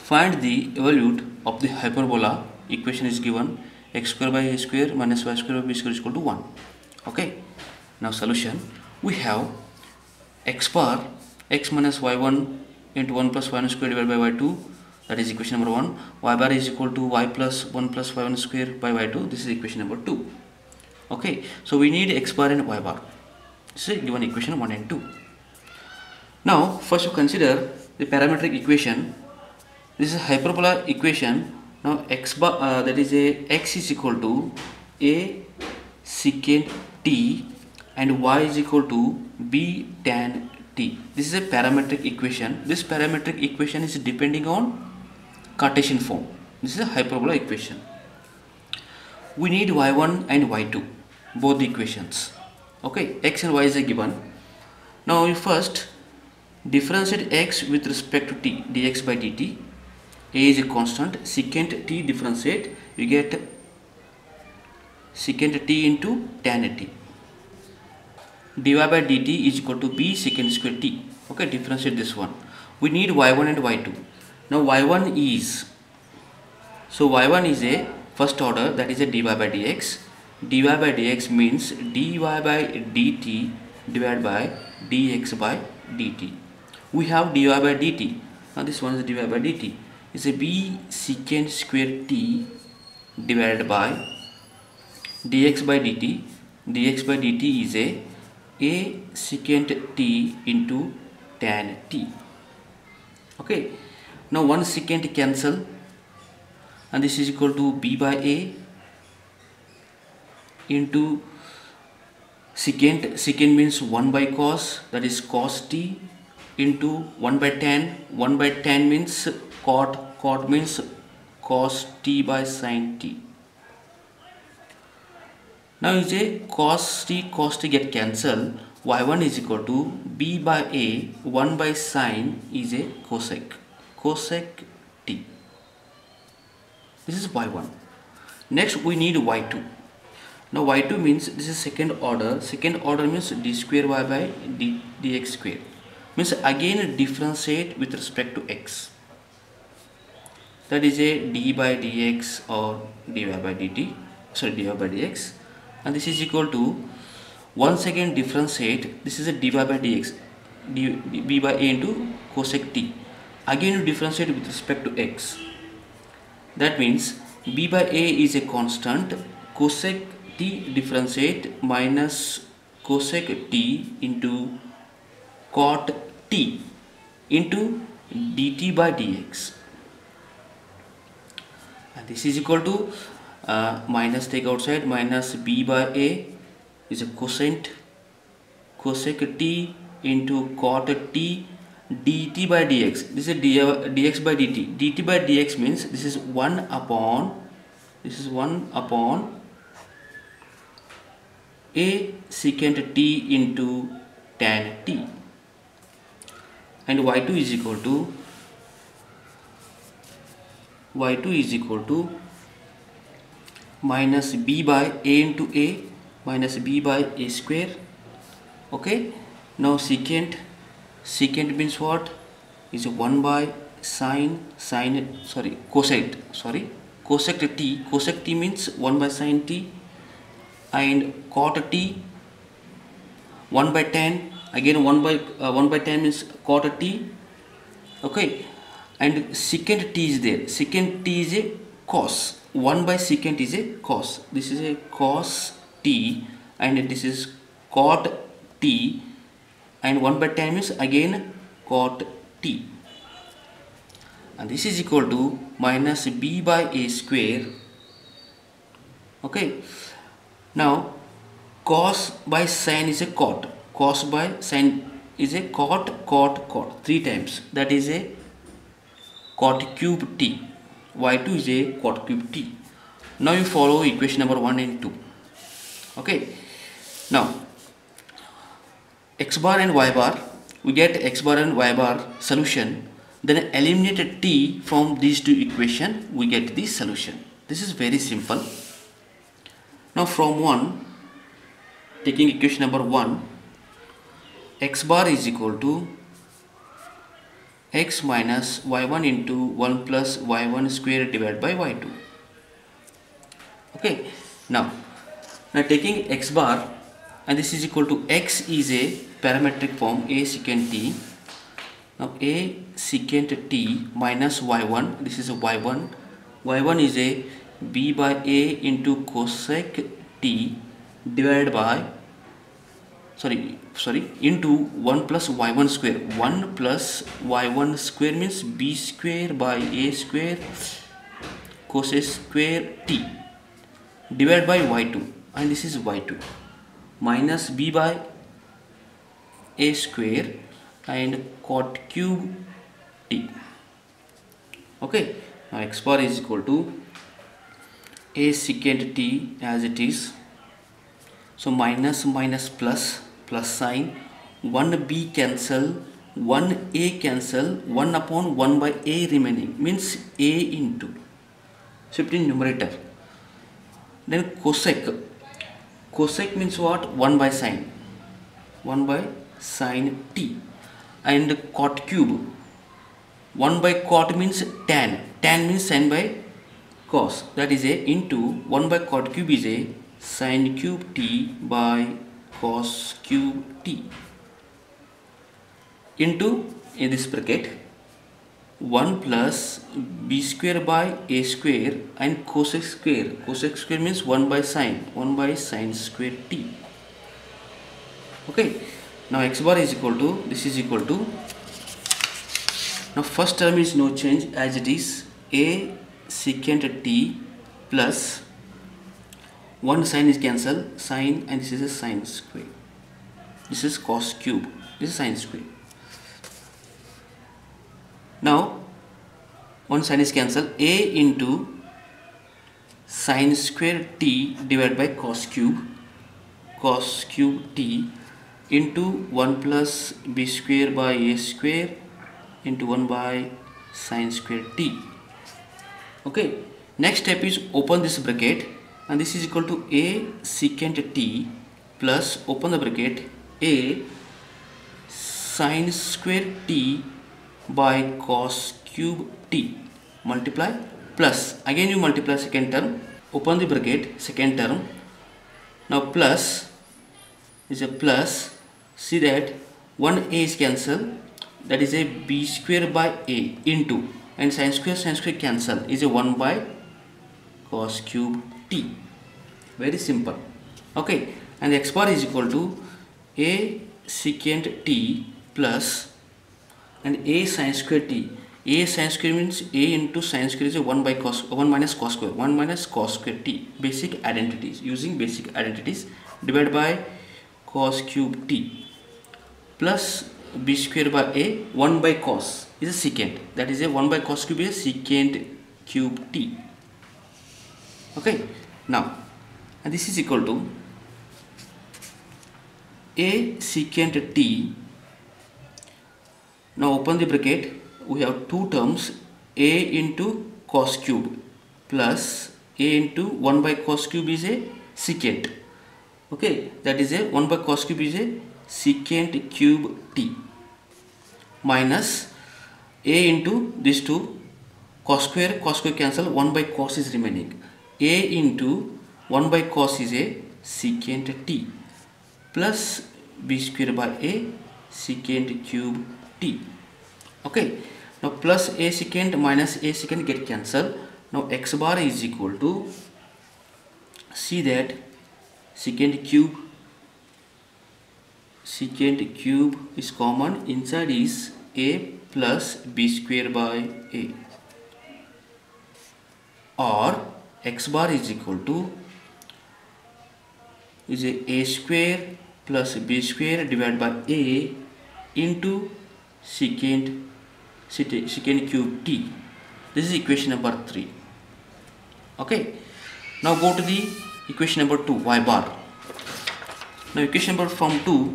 Find the value of the hyperbola. Equation is given x square by a square minus y square by b square is equal to 1. Okay, now solution. We have x bar x minus y1 into 1 plus y1 square divided by y2, that is equation number 1. Y bar is equal to y plus 1 plus y1 square by y2, this is equation number 2. Okay, so we need x bar and y bar. This is given equation 1 and 2. Now first you consider the parametric equation. This is hyperbola equation. Now x bar that is a x is equal to a secant t and y is equal to b tan t. This is a parametric equation. This parametric equation is depending on Cartesian form. This is a hyperbola equation. We need y1 and y2, both the equations. Okay, x and y is a given. Now we first differentiate x with respect to t, dx by dt. A is a constant, secant t differentiate, we get secant t into tan t. dy by dt is equal to b secant square t. Okay, differentiate this one. We need y1 and y2. Now y1 is, so y1 is a first order, that is a dy by dx. dy by dx means dy by dt divided by dx by dt. We have dy by dt. Now this one is dy by dt. Is a b secant square t divided by dx by dt. dx by dt is a secant t into tan t. Okay, now 1 secant cancel and this is equal to b by a into secant. Secant means 1 by cos, that is cos t, into 1 by tan. 1 by tan means cot. Cot means cos t by sin t. Now is a cos t get cancelled. y1 is equal to b by a 1 by sin is a cosec t. This is y1. Next we need y2. Now y2 means this is second order. Second order means d square y by dx square. Means again differentiate with respect to x. That is a d by dx or dy by dt. Sorry, dy by dx. And this is equal to once again differentiate. This is a dy by dx. b by a into cosec t. Again you differentiate with respect to x. That means b by a is a constant. Cosec t differentiate minus cosec t into cot t into dt by dx. And this is equal to minus take outside, minus b by a is a cosec t into cot t dt by dx. This is dx by dt. dt by dx means this is 1 upon a secant t into tan t. And y2 is equal to minus b by a into a minus b by a square. Okay, now secant means what? Is 1 by cosec t. Cosec t means 1 by sin t, and cot t 1 by tan. Again 1 by tan means cot t. Okay, and secant t is there. Secant t is a cos. 1 by secant is a cos. This is a cos t and this is cot t, and 1 by tan means again cot t. And this is equal to minus b by a square. Okay, now cos by sin is a cot. Cos by sin is a cot 3 times. That is a cot cube t. y2 is a cot cube t. Now you follow equation number 1 and 2. Okay, now x bar and y bar, we get x bar and y bar solution, then eliminate t from these two equations, we get the solution. This is very simple. Now from 1, taking equation number 1, x bar is equal to x minus y1 into 1 plus y1 square divided by y2. Okay, now taking x bar, and this is equal to x is a parametric form a secant t. Now a secant t minus y1, this is a y1 is a b by a into cosec t divided by into 1 plus y1 square. 1 plus y1 square means b square by a square cosec square t divided by y2, and this is y2 minus b by a square and cot cube t. Okay, now x bar is equal to a secant t as it is, so minus minus plus sign, 1b cancel, 1a cancel, 1 upon 1 by a remaining means a into shift in numerator. Then cosec means what? 1 by sine t, and cot cube, 1 by cot means tan means sine by cos, that is a into 1 by cot cube is a sine cube t by cos cube t into, in this bracket, 1 plus b square by a square and cosec square means 1 by sine square t. Okay, now x bar is equal to, this is equal to, now first term is no change as it is, a secant t plus 1 sine is cancelled, sine, and this is a sine square, this is cos cube, this is sine square. Now 1 sine is cancelled, a into sine square t divided by cos cube t into 1 plus b square by a square into 1 by sine square t. Okay, next step is open this bracket, and this is equal to a secant t plus, open the bracket, a sine square t by cos cube t multiply plus, again you multiply second term, open the bracket, second term, now plus is a plus, see that 1a is cancelled, that is a b square by a into, and sine square cancel, is a 1 by cos cube t. Very simple. Okay, and x bar is equal to a secant t plus, and a sine square t. A sine square means a into sine square is a 1 minus cos square t. Basic identities, using basic identities, divided by cos cube t plus b square by a 1 by cos is a secant, that is a 1 by cos cube is a secant cube t. Okay, now, and this is equal to a secant t. Now open the bracket, we have two terms, a into cos cube plus a into 1 by cos cube is a secant. Okay, that is a 1 by cos cube is a secant cube t minus a into these two, cos square cancel, 1 by cos is remaining, a into 1 by cos is a secant t plus b square by a secant cube t. Okay, now plus a secant minus a secant get cancelled. Now x bar is equal to, see that secant cube is common, inside is a plus b square by a, or x bar is equal to is a square plus b square divided by a into secant cube t. This is equation number 3. Okay, now go to the equation number 2, y bar. Now equation number from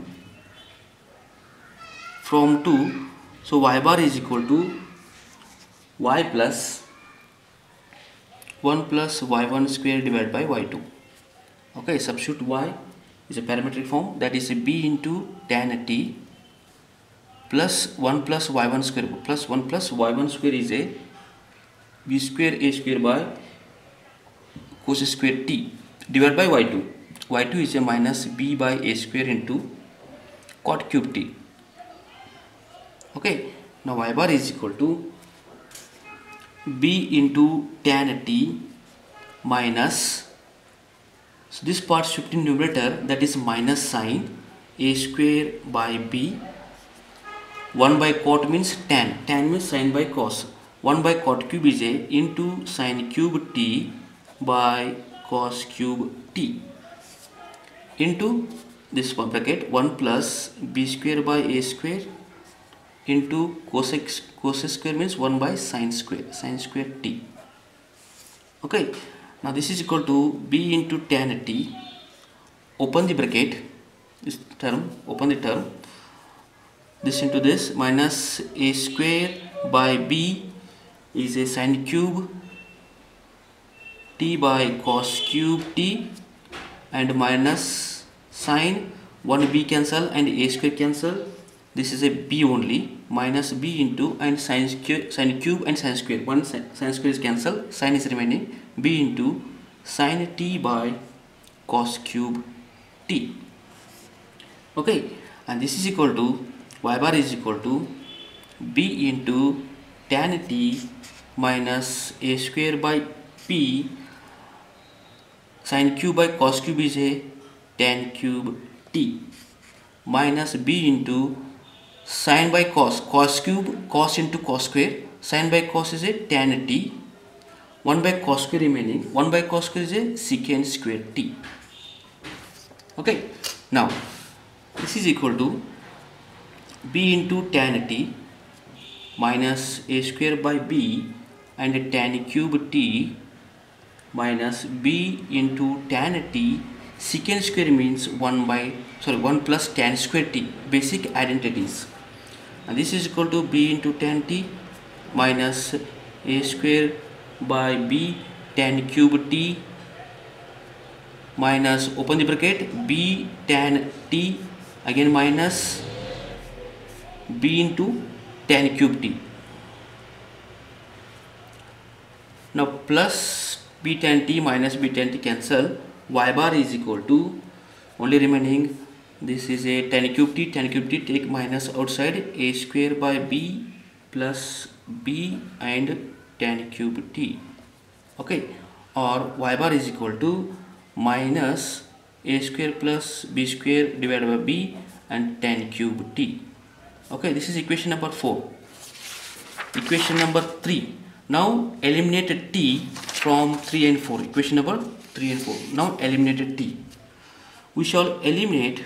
2, so y bar is equal to y plus 1 plus y1 square divided by y2. Okay, substitute y is a parametric form, that is a b into tan t plus 1 plus y1 square plus 1 plus y1 square is a b square a square by cos square t divided by y2. y2 is a minus b by a square into cot cube t. Okay, now y bar is equal to b into tan t minus, so this part shift in numerator, that is minus sin a square by b. 1 by cot means tan, tan means sin by cos. 1 by cot cube is a into sin cube t by cos cube t into this one bracket 1 plus b square by a square into cos square means 1 by sin square t. Okay, now this is equal to b into tan t, open the bracket, this term, open the term, this into this, minus a square by b is a sin cube t by cos cube t, and minus sin, 1b cancel and a square cancel, this is a b only, minus b into and sin cube and sin square, one sin square is cancelled, sin is remaining, b into sin t by cos cube t. Okay, and this is equal to y bar is equal to b into tan t minus a square by p, sin cube by cos cube is a tan cube t, minus b into sin by cos, cos cube, cos into cos square, sin by cos is a tan t, 1 by cos square remaining, 1 by cos square is a secant square t. Okay, now this is equal to b into tan t minus a square by b and tan cube t minus b into tan t, secant square means 1 plus tan square t, basic identities, and this is equal to b into tan t minus a square by b tan cube t minus, open the bracket, b tan t again minus b into tan cube t. Now plus b tan t minus b tan t cancel, y bar is equal to, only remaining this is a tan cube t take minus outside, a square by b plus b and tan cube t. Okay, or y bar is equal to minus a square plus b square divided by b and tan cube t. Okay, this is equation number 4. Equation number 3. Now eliminate t from 3 and 4. Equation number 3 and 4. Now eliminate t. We shall eliminate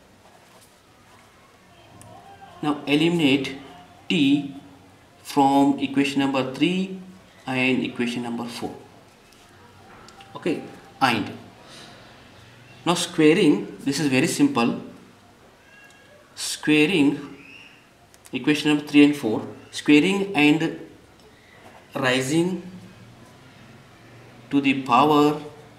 t from equation number 3 and equation number 4. Okay, and now squaring, this is very simple. Squaring equation number 3 and 4, squaring and rising to the power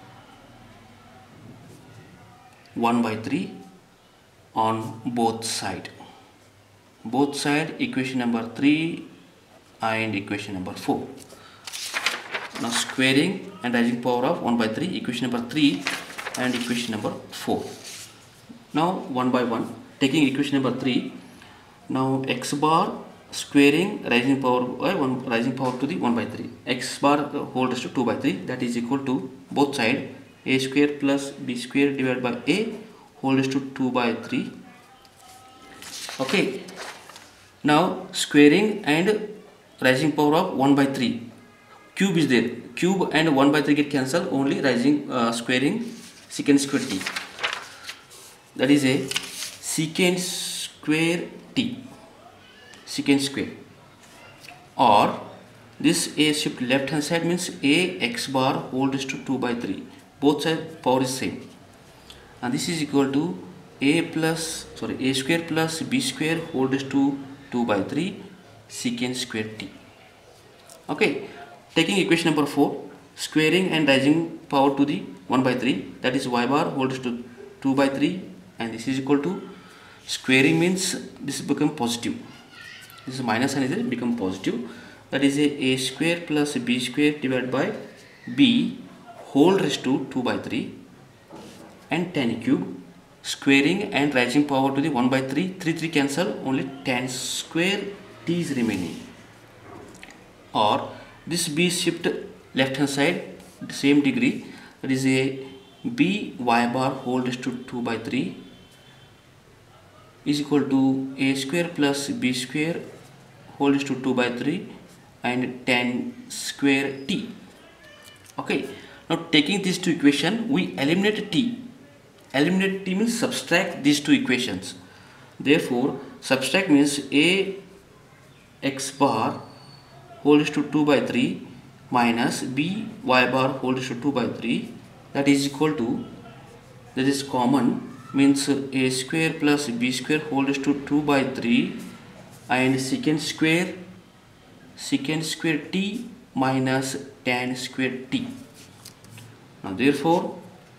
1 by 3 on both side equation number 3 and equation number 4. Now squaring and rising power of 1 by 3, equation number 3 and equation number 4. Now one by one, taking equation number 3, now x bar squaring rising power by 1, rising power to the 1 by 3, x bar whole raised to 2 by 3, that is equal to both side a square plus b square divided by a whole raised to 2 by 3. Okay, now squaring and rising power of 1 by 3, cube is there, cube and 1 by 3 get cancelled, only rising squaring secant square t, that is a secant square t, secant square, or this a shift left hand side means a x bar whole raised to 2 by 3, both side power is same, and this is equal to a square plus b square whole raised to 2 by 3 secant square t. Okay, taking equation number 4, squaring and rising power to the 1 by 3, that is y bar whole raised to 2 by 3, and this is equal to, squaring means this become positive, this minus sign is become positive. That is a square plus b square divided by b whole raised to 2 by 3 and 10 cube, squaring and rising power to the 1 by 3, 3 cancel, only 10 square t is remaining. Or this b shift left hand side same degree, that is a b y bar whole raised to 2 by 3 is equal to a square plus b square whole raised to 2 by 3 and 10 square t. Okay, now taking these two equations, we eliminate t. Eliminate t means subtract these two equations. Therefore, subtract means a x bar whole raised to 2 by 3 minus b y bar whole raised to 2 by 3, that is equal to, that is common, means a square plus b square whole raised to 2 by 3 and secant square t minus tan square t. Now therefore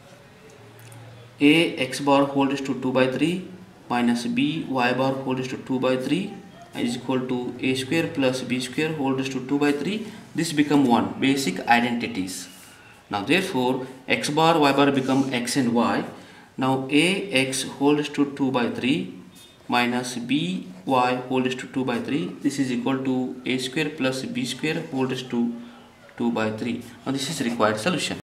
a x bar whole raised to 2 by 3 minus b y bar whole raised to 2 by 3 is equal to a square plus b square whole raised to 2 by 3. This become one basic identities. Now therefore x bar y bar become x and y. Now a x whole raised to 2 by 3 minus b y whole raised to 2 by 3, this is equal to a square plus b square whole raised to 2 by 3. Now this is required solution.